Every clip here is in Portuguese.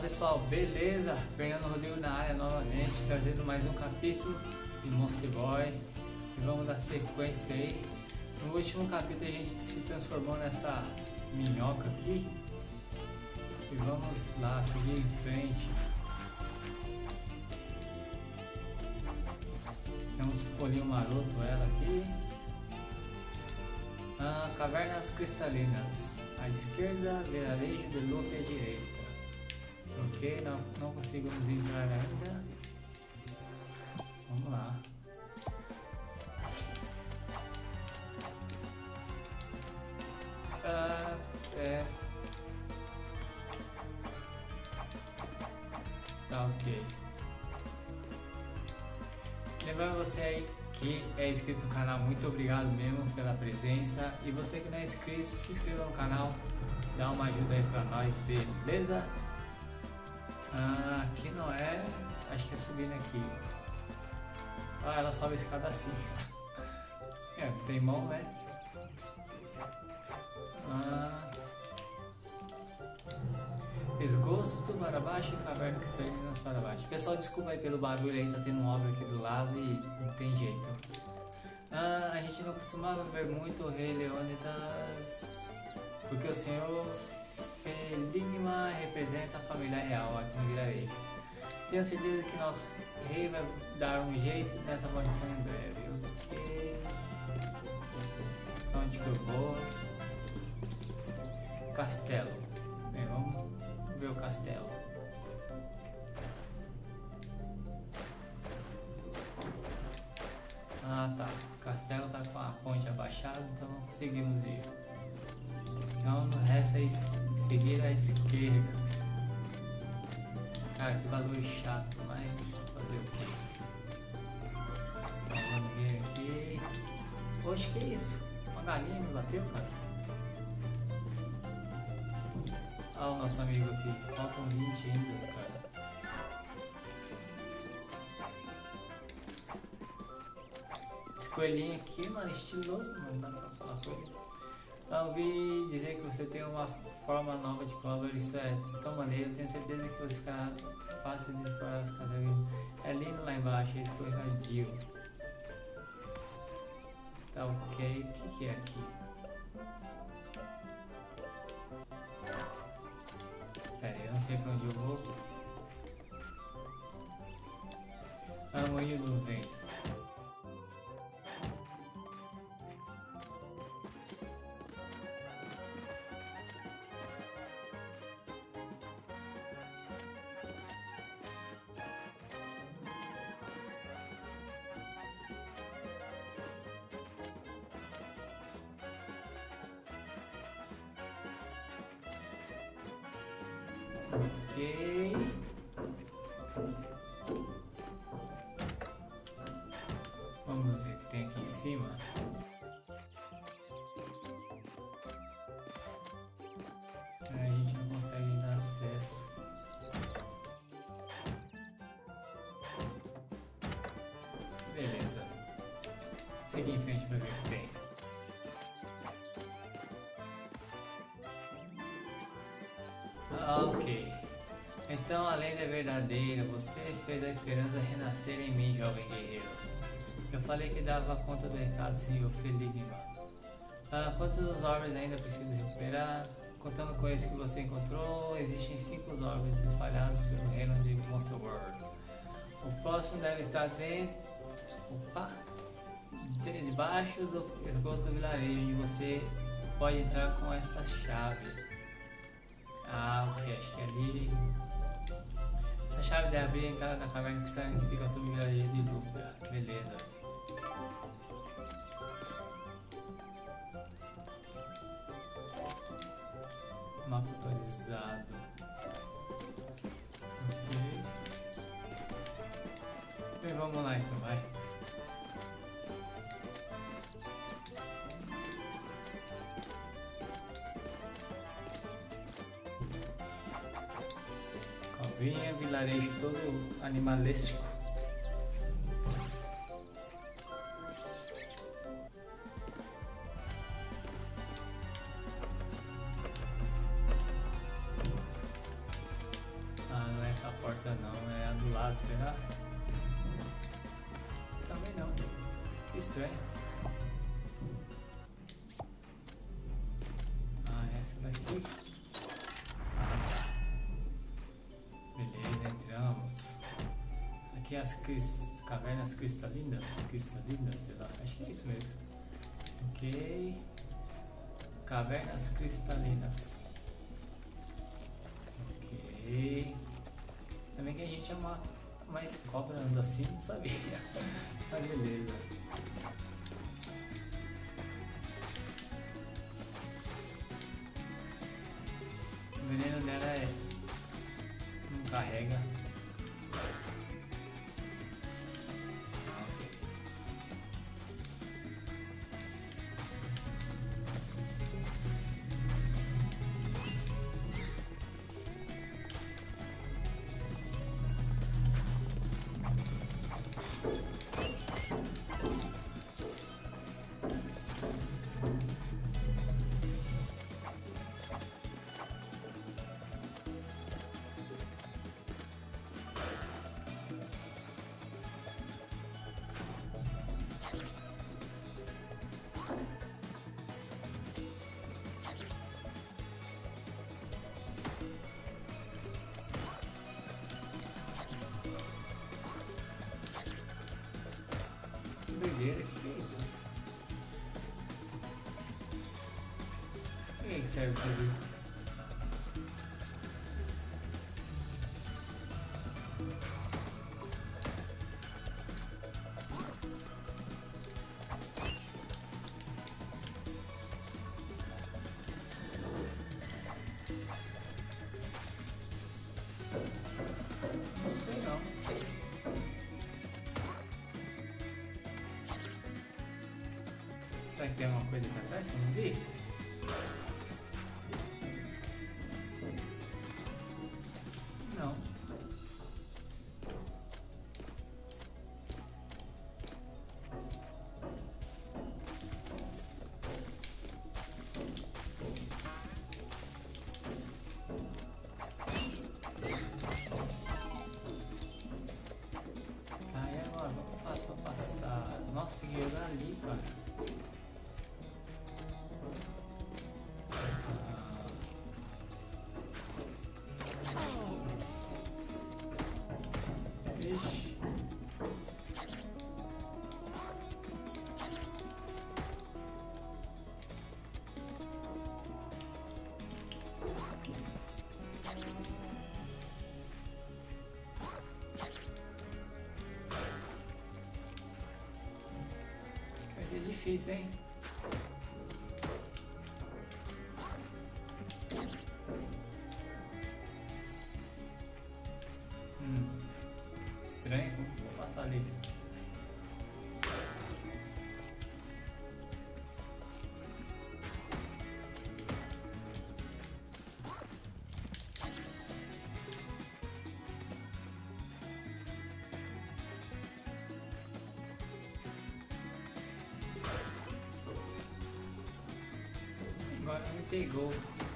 pessoal, beleza? Fernando Rodrigo na área novamente, trazendo mais um capítulo de Monster Boy e vamos dar sequência aí. No último capítulo a gente se transformou nessa minhoca aqui e vamos lá seguir em frente. Temos Polinho Maroto, ela aqui. Cavernas cristalinas à esquerda, vilarejo de Lupe à direita. Ok, não conseguimos entrar ainda. Vamos lá. Tá ok. Lembrando você aí que é inscrito no canal, muito obrigado mesmo pela presença. E você que não é inscrito, se inscreva no canal, dá uma ajuda aí pra nós, beleza? Aqui não é, acho que é subindo aqui. Ela sobe a escada assim. Tem mão, né? Esgoto para baixo e caverna cristalinas para baixo. Pessoal, desculpa aí pelo barulho aí, tá tendo uma obra aqui do lado e não tem jeito. A gente não costumava ver muito o Rei Leônidas, porque o senhor Feligma representa a família real aqui no vilarejo. Tenho certeza que nosso rei vai dar um jeito nessa maldição em breve. Ok. Onde que eu vou? Castelo. Bem, vamos ver o castelo. Tá. O castelo tá com a ponte abaixada, então não conseguimos ir. Então resta seguir à esquerda. Cara, que bagulho chato, mas fazer o que? Salvando o game aqui. Poxa, que isso? Uma galinha me bateu, cara. Olha o nosso amigo aqui. Faltam 20 ainda, cara. Esse coelhinho aqui, mano, estiloso, mano. Dá pra falar com ele. Eu ouvi dizer que você tem uma forma nova de Clover, isto é tão maneiro, tenho certeza que você ficará fácil de explorar as casas. É lindo lá embaixo, é escorregadio. Tá ok, o que é aqui? Pera aí, eu não sei pra onde eu vou. Moinho do vento. Ok. Vamos ver o que tem aqui em cima. A gente não consegue dar acesso. Beleza. Seguir em frente para ver o que tem. Ok. Então a lenda é verdadeira, você fez a esperança renascer em mim, jovem guerreiro. Eu falei que dava conta do recado, senhor Feligma. Quantos orbes ainda preciso recuperar? Contando com esse que você encontrou, existem 5 orbes espalhados pelo reino de Monster World. O próximo deve estar debaixo do esgoto do vilarejo, onde você pode entrar com esta chave. Ok, acho que ali. Essa chave deve abrir a entrada da caverna cristalina que fica sob o vilarejo de Lúpia. Beleza. Mapa atualizado. Ok. E vamos lá então, vai. Vinha, vilarejo todo animalístico. essa porta não, é a do lado, será? Também não. Que estranho. Ah, essa daqui. Ah, tá. Beleza, entramos. Aqui as cavernas cristalinas, sei lá, acho que é isso mesmo. Ok. Cavernas cristalinas. Ok. Também que a gente é mais cobra anda assim, não sabia. Mas beleza. O veneno dela não carrega. Doideira, o que é isso? Pra que serve isso aqui? Não sei não. Será que tem alguma coisa pra trás que eu não vi? Não. Tá, e agora? Como eu faço pra passar? Nossa, tem que jogar ali, cara. Ixi. Vai ser difícil, hein? Estranho, como que eu vou passar ali? Agora me pegou.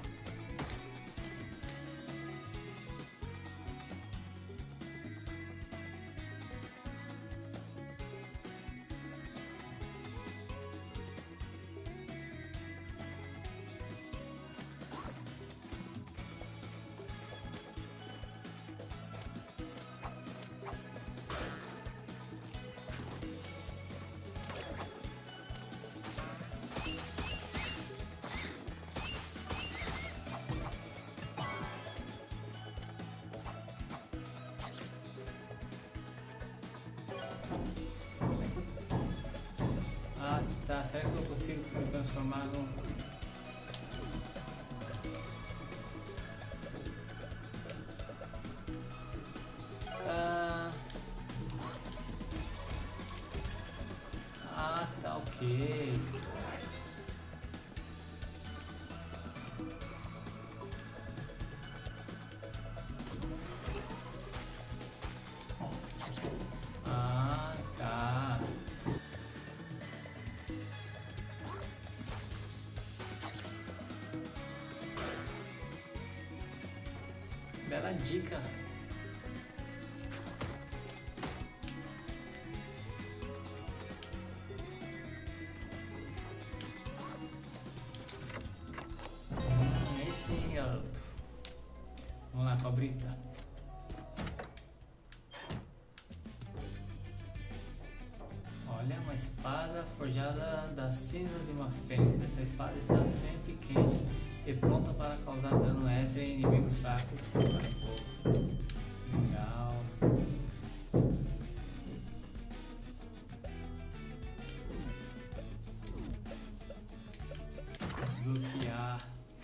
Ah, tá. Será que eu consigo me transformar num... Ah, tá, ok. Ah, tá. Bela dica. cobrita. Olha, uma espada forjada das cinzas de uma fênix. Essa espada está sempre quente e pronta para causar dano extra em inimigos fracos contra fogo. Legal. Desbloquear.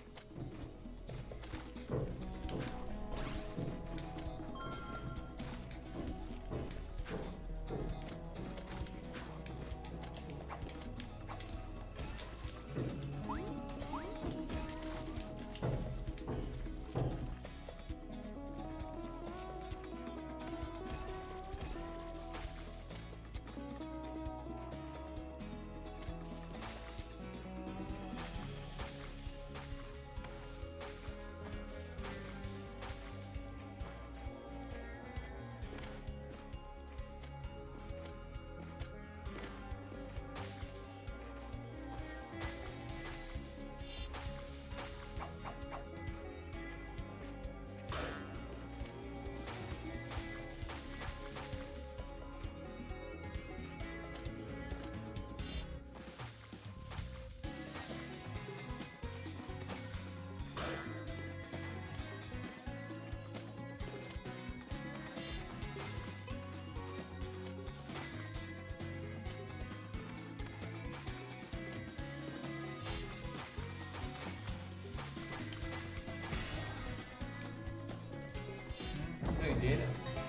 Doideira.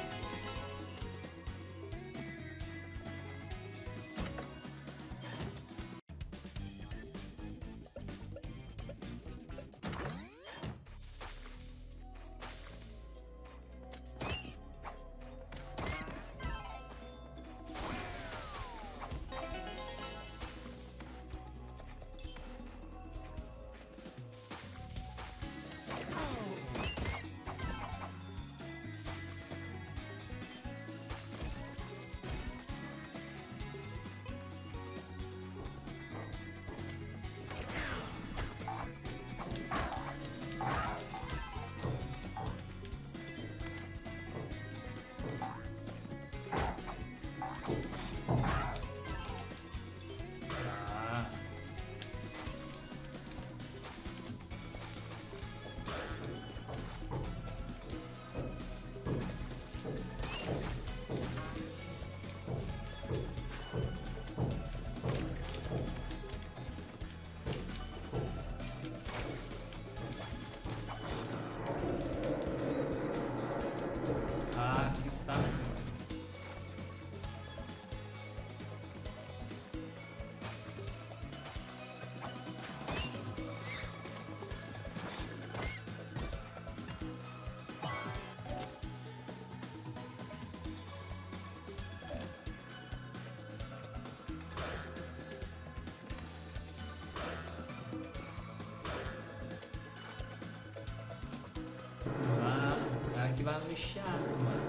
Que saco. Cara, que bagulho chato, mano.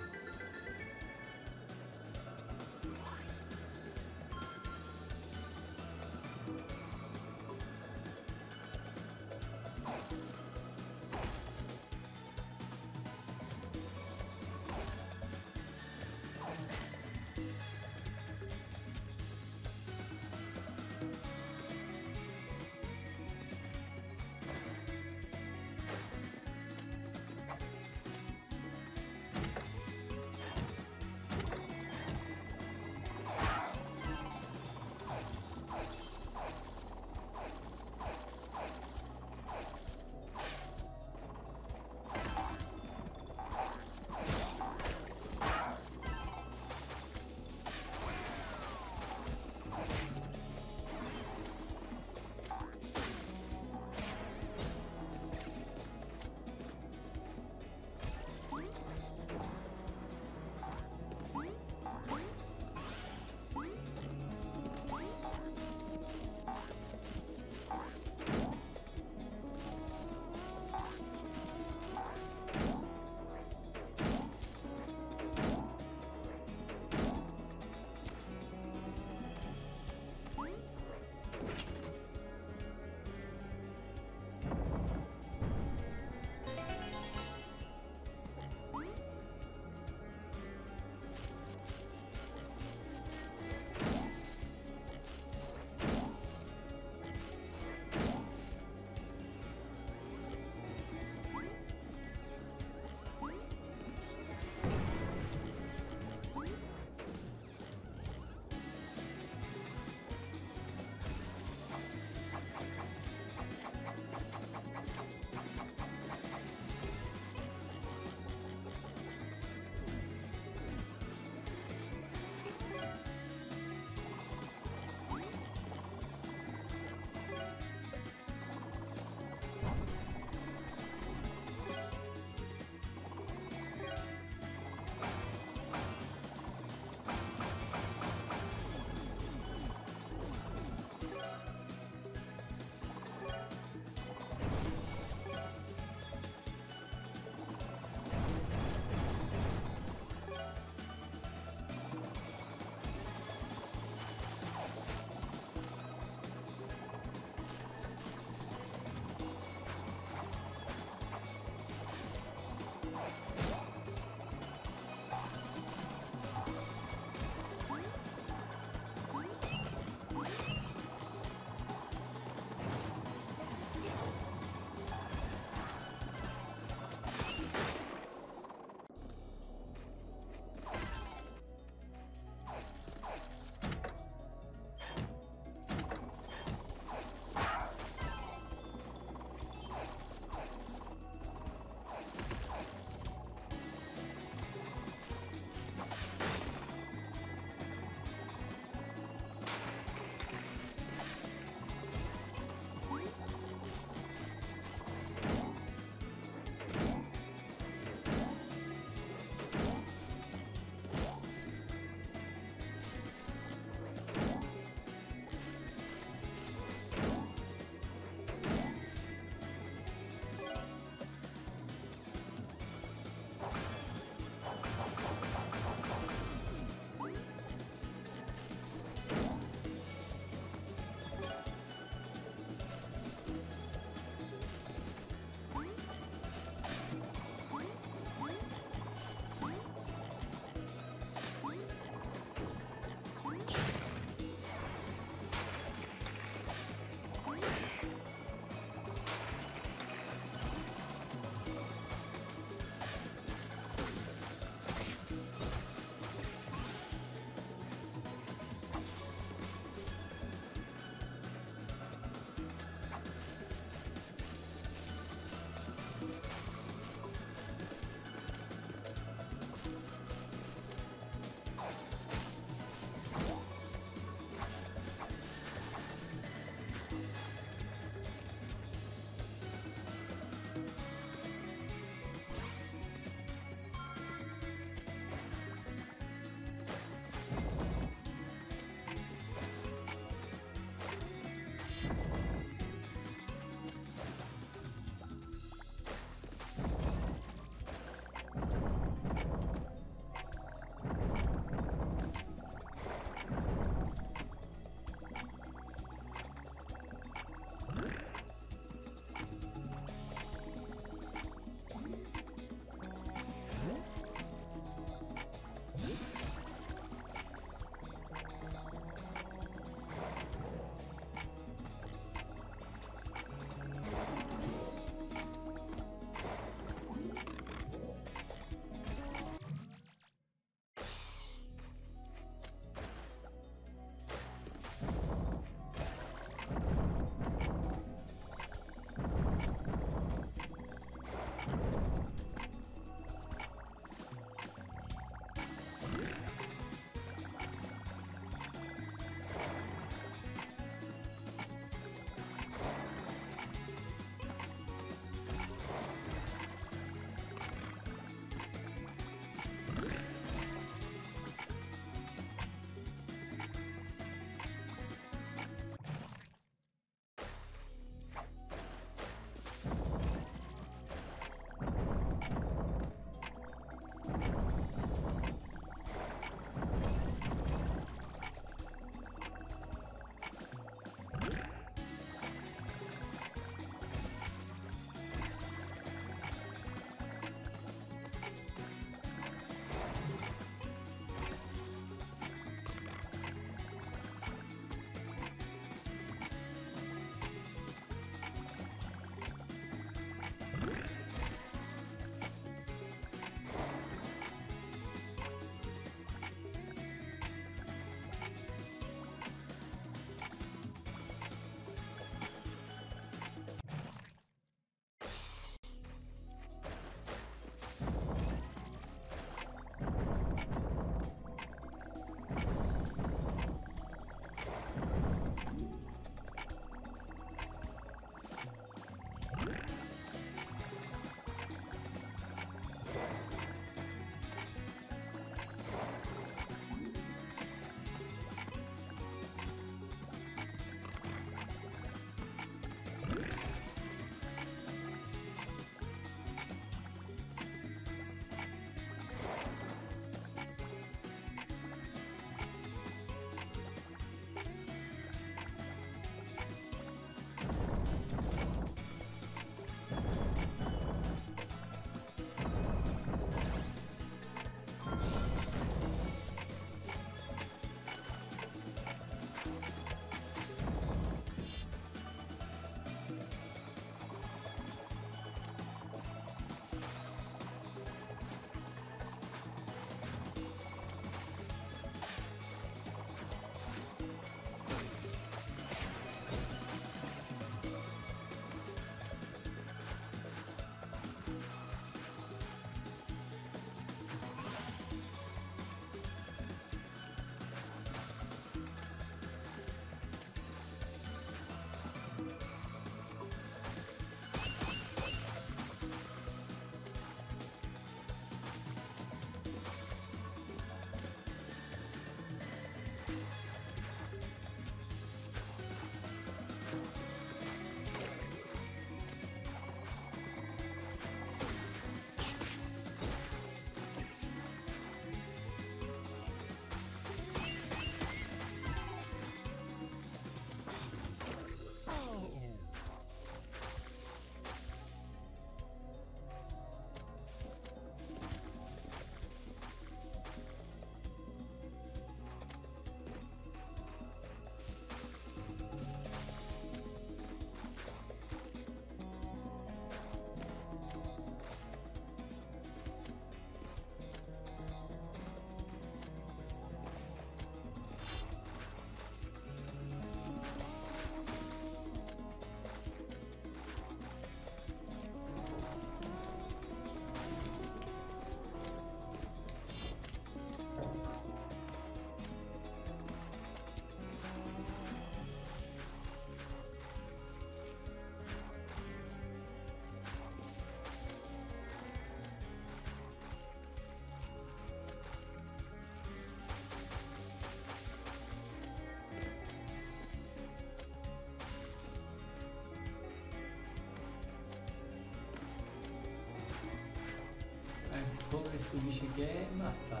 fogo desse bicho aqui é embaçado.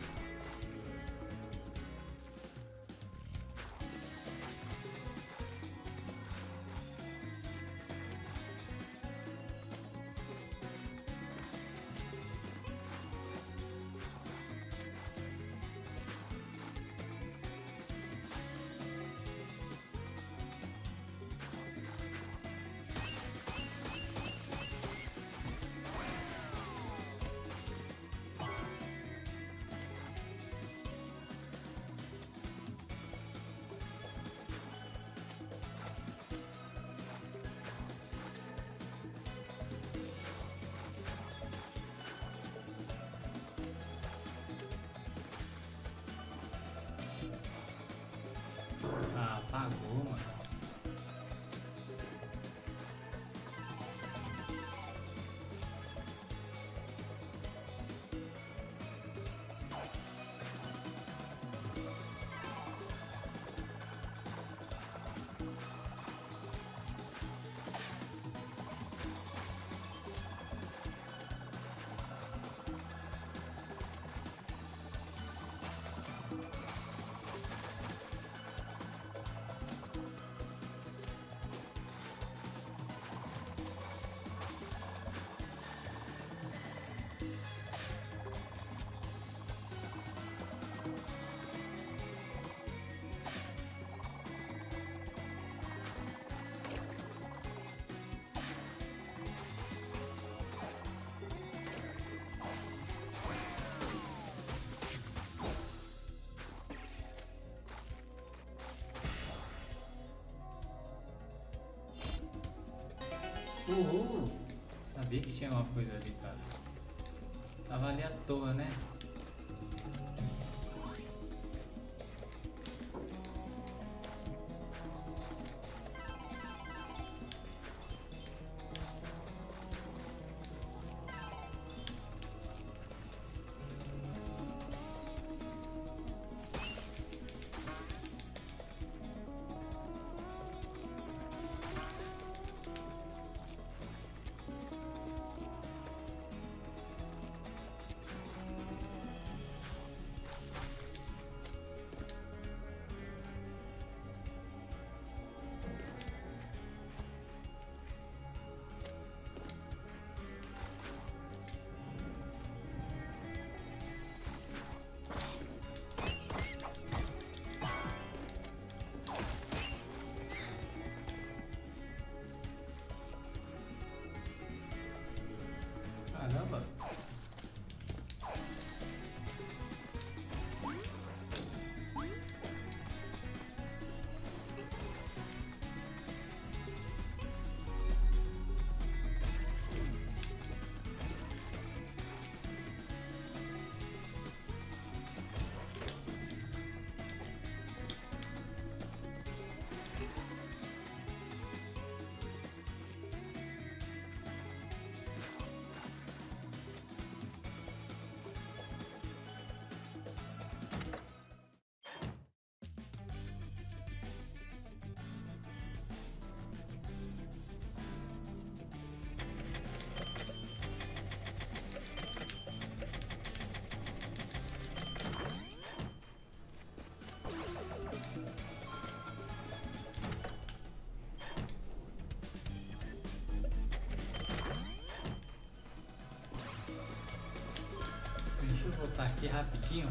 Ah, apagou, mano. Uhul! Sabia que tinha uma coisa ali, cara. Tava ali à toa, né? Caramba! Deixa eu voltar aqui rapidinho.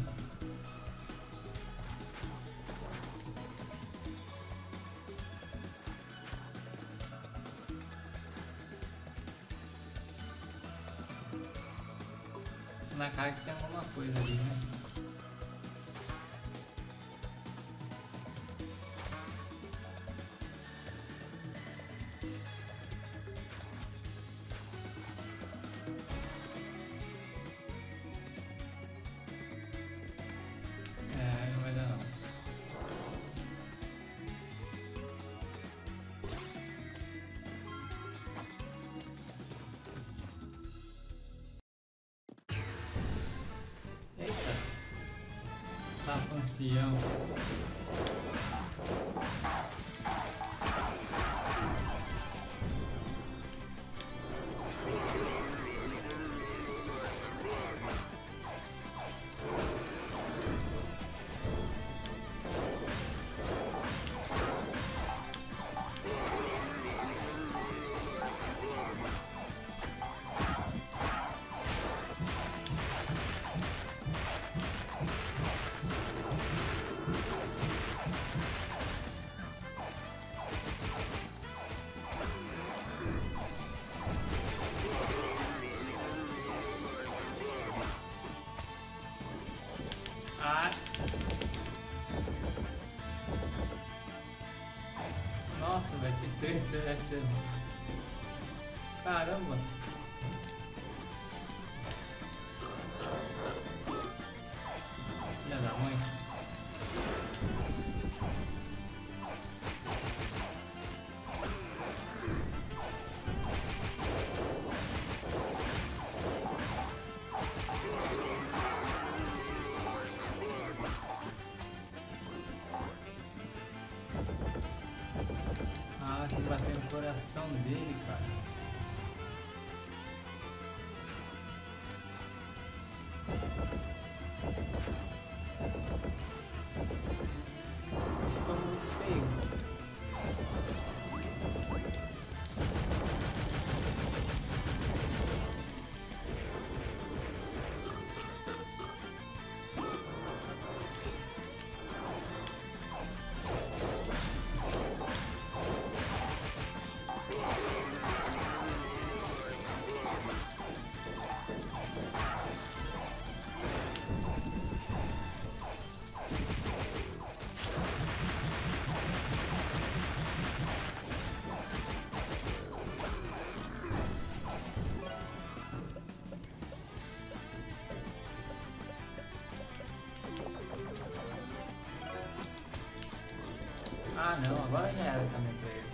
Na cara que tem alguma coisa ali, né? É, não vai dar não. Eita! Sapo ancião. Ah! Nossa, velho, que treta vai ser, mano. Caramba! Filha da mãe. Ah, tem que bater no coração dele, cara. Estômago feio. Ah não, agora já era também pra ele.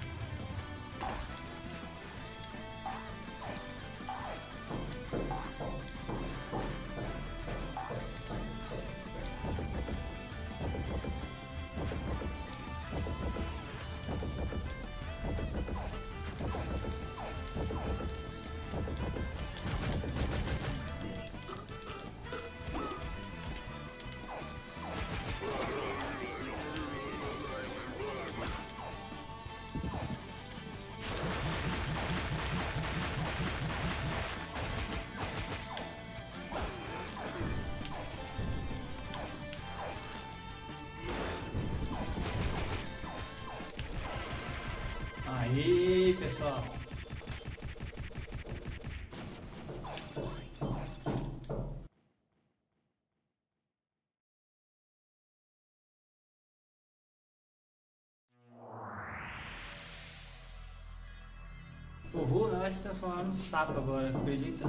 Aí, pessoal. O Ru não vai se transformar num sapo agora, acredita?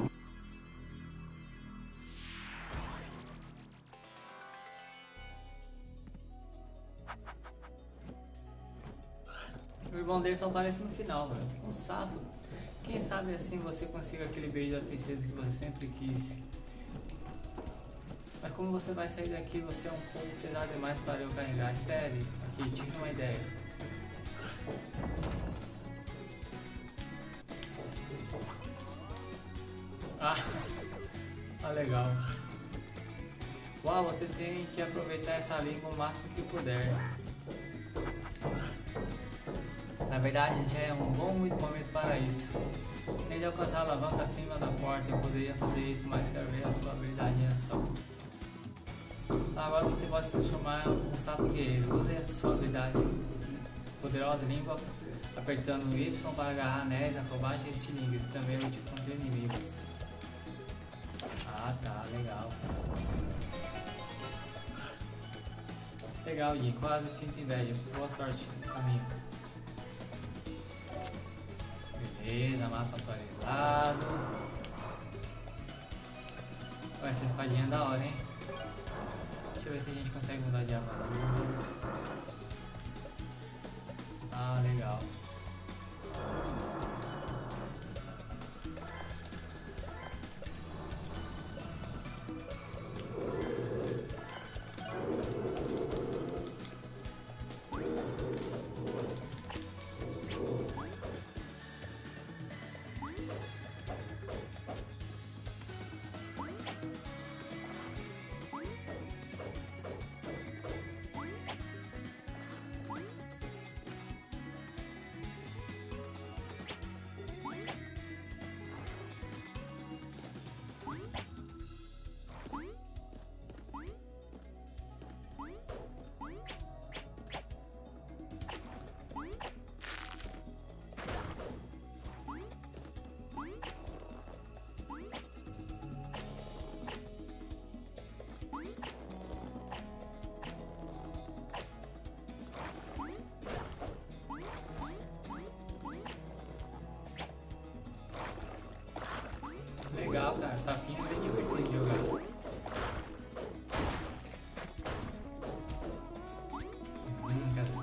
O irmão dele só aparece no final, velho. Um sapo. Quem sabe assim você consiga aquele beijo da princesa que você sempre quis. Mas como você vai sair daqui, você é um pouco pesado demais para eu carregar. Espere, aqui, tive uma ideia. Ah, legal. Uau, você tem que aproveitar essa língua o máximo que puder. Na verdade, já é um bom momento para isso. Tente alcançar a alavanca acima da porta. Eu poderia fazer isso, mas quero ver a sua habilidade em ação. Agora você pode se transformar em um sapo guerreiro. Use a sua habilidade poderosa língua, apertando o Y para agarrar anéis, acrobática e estilingues. Também é útil contra inimigos. Ah, tá, legal. Legal, Jim. Quase sinto inveja. Boa sorte no caminho. Beleza, mapa atualizado. Essa espadinha é da hora, hein? Deixa eu ver se a gente consegue mudar de armadura. Ah, legal.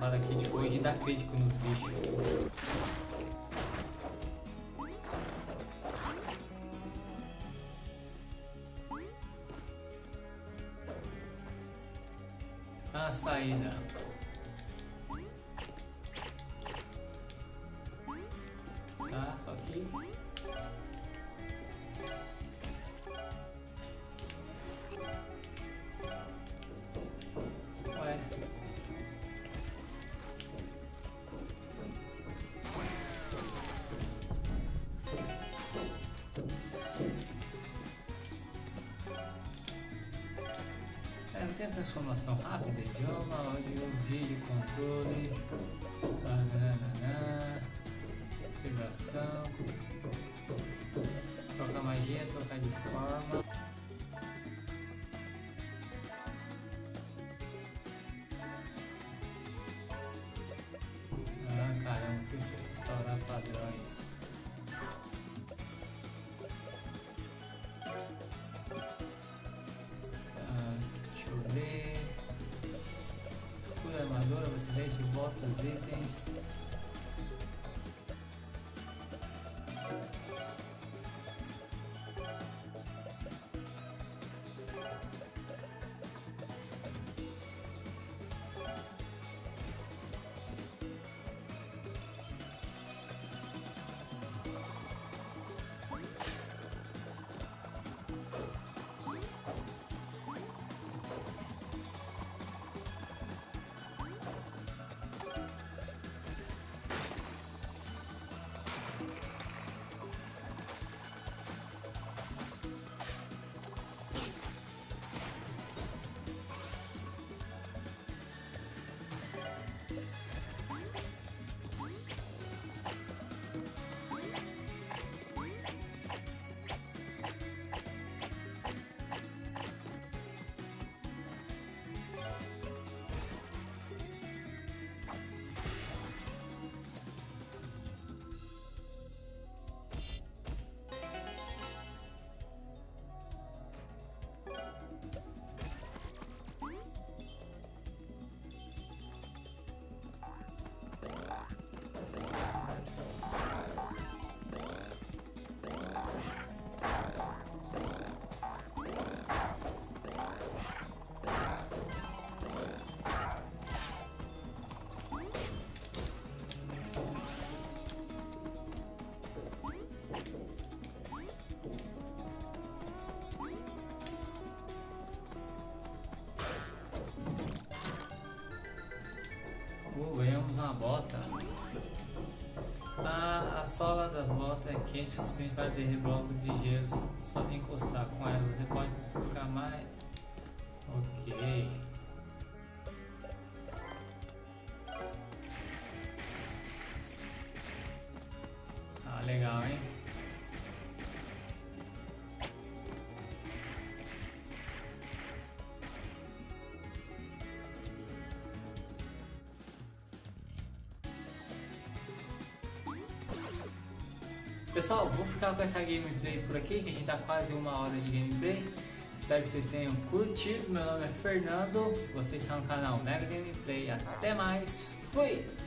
usar aqui de fogo e dar crítico nos bichos. A saída. Tá, só que ué. Não tem a transformação rápida, idioma, áudio, vídeo, controle, vibração, trocar magia, trocar de forma. Caramba, que restaurar padrões. Deixa eu ver. Escudo, armadura, bracelete, botas, itens. Ganhamos uma bota. A sola das botas é quente o suficiente para derreter blocos de gelo. Só de encostar com ela. Você pode ficar mais. Ok. Legal, hein? Pessoal, vou ficar com essa gameplay por aqui, que a gente tá quase 1 hora de gameplay. Espero que vocês tenham curtido. Meu nome é Fernando, vocês estão no canal Mega Gameplay. Até mais, fui!